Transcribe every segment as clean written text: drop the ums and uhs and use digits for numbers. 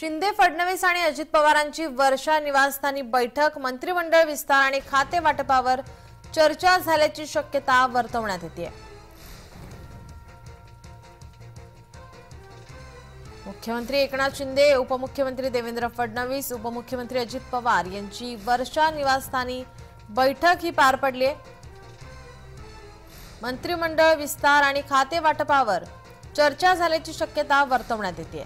शिंदे, फडणवीस आणि अजित पवारांची वर्षा निवासस्थानी बैठक, मंत्रिमंडळ विस्तार आणि खाते वाटपावर चर्चा झाल्याची शक्यता वर्तवण्यात येते। मुख्यमंत्री एकनाथ शिंदे, उपमुख्यमंत्री देवेंद्र फडणवीस, उपमुख्यमंत्री अजित पवार यांची वर्षा निवासस्थानी बैठक ही पार पडली आहे। मंत्रिमंडळ विस्तार आणि खाते वाटपावर चर्चा झाल्याची शक्यता वर्तवण्यात येते।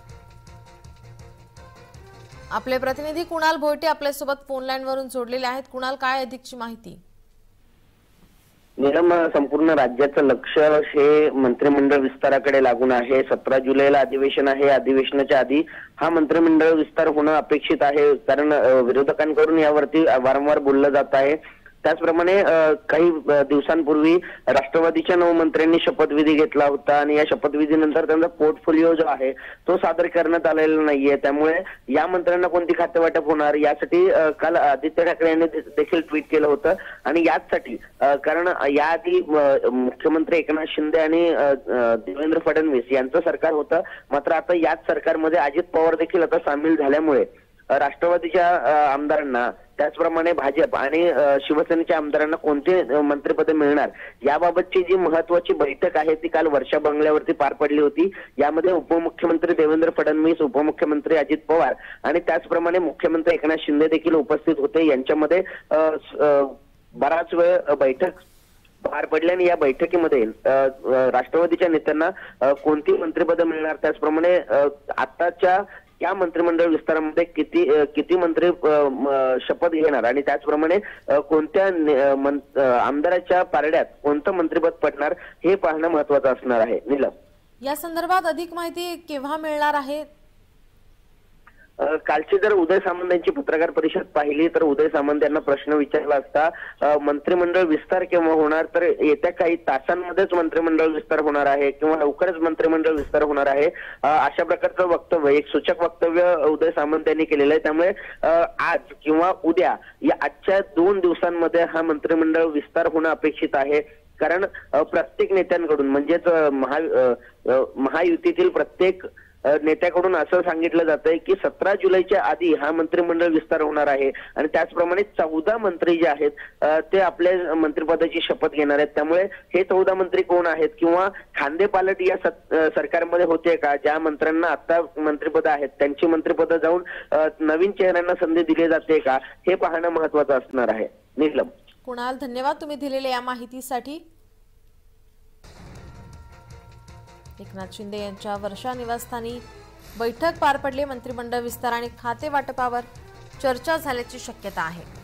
आपले प्रतिनिधी कुणाल भोयटे आपल्यासोबत फोन लाईन वरून जोडलेले आहेत। कुणाल, काय अधिकची माहिती? नीलम, संपूर्ण राज्याचं लक्ष हे मंत्रिमंडळ विस्ताराकडे लागून आहे। 17 जुलैला अधिवेशन आहे। अधिवेशनाच्या आधी हा मंत्रिमंडळ विस्तार होणं अपेक्षित आहे, कारण विरोधकांकडून यावरती वारंवार बोललं जात आहे। त्याचप्रमाणे काही दिवसांपूर्वी राष्ट्रवादीच्या 9 मंत्र्यांनी शपथविधी घेतला होता आणि या शपथविधीनंतर त्यांचा पोर्टफोलिओ जो आहे तो सादर करण्यात आलेला नाहीये। त्यामुळे या मंत्र्यांना कोणती खाते वाटप होणार यासाठी काल आदित्य ठाकरे यांनी देखील ट्विट केलं होतं। आणि याचसाठी कारण याआधी मुख्यमंत्री एकनाथ शिंदे आणि देवेंद्र फडणवीस यांचं सरकार होतं, मात्र आता याच सरकारमध्ये अजित पवार देखील आता सामील झाल्यामुळे राष्ट्रवादीच्या आमदारांना, त्याचप्रमाणे भाजप आणि शिवसेनेच्या आमदारांना कोणते मंत्रिपदे मिळणार याबाबतची जी महत्त्वाची बैठक आहे ती काल वर्षा बंगल्यावरती पार पडली होती। यामध्ये उपमुख्यमंत्री देवेंद्र फडणवीस, उपमुख्यमंत्री अजित पवार आणि त्याचप्रमाणे मुख्यमंत्री एकनाथ शिंदे देखील उपस्थित होते। यांच्यामध्ये बराच वेळ बैठक पार पडल्याने या बैठकीमध्ये राष्ट्रवादीच्या नेत्यांना कोणती मंत्रिपदं मिळणार, त्याचप्रमाणे आताच्या या मंत्रिमंडळ विस्तारामध्ये किती मंत्री शपथ घेणार आणि त्याचप्रमाणे कोणत्या आमदाराच्या पारड्यात कोणतं मंत्रिपद पडणार हे पाहणं महत्त्वाचं असणार आहे। नीलम, या संदर्भात अधिक माहिती केव्हा मिळणार आहे? कालची जर उदय सामंत यांची पत्रकार परिषद पाहिली तर उदय सामंत यांना प्रश्न विचारला असता मंत्रिमंडळ विस्तार केव्हा होणार, तर येत्या काही तासांमध्येच मंत्रिमंडळ विस्तार होणार आहे किंवा लवकरच मंत्रिमंडळ विस्तार होणार आहे, अशा प्रकारचं वक्तव्य, एक सूचक वक्तव्य उदय सामंत यांनी केलेलं आहे। त्यामुळे आज किंवा उद्या या आजच्या 2 दिवसांमध्ये हा मंत्रिमंडळ विस्तार होणं अपेक्षित आहे। कारण प्रत्येक नेत्यांकडून म्हणजेच महायुतीतील प्रत्येक नेत्याकडून असं सांगितलं जातंय की 17 जुलैच्या आधी हा मंत्रिमंडळ विस्तार होणार आहे आणि त्याचप्रमाणे 14 मंत्री जे आहेत ते आपल्या मंत्रिपदाची शपथ घेणार आहेत। त्यामुळे हे 14 मंत्री कोण आहेत किंवा खांदेपालट या सरकारमध्ये होते का, ज्या मंत्र्यांना आता मंत्रिपद आहेत त्यांची मंत्रिपद जाऊन नवीन चेहऱ्यांना संधी दिली जाते का, हे पाहणं महत्त्वाचं असणार आहे। नीलम, कुणाल, धन्यवाद तुम्ही दिलेल्या या माहितीसाठी। एकनाथ शिंदे यांच्या वर्षा निवासस्थानी बैठक पार पडली। मंत्रिमंडळ विस्तार आणि खाते वाटपावर चर्चा झाल्याची शक्यता आहे।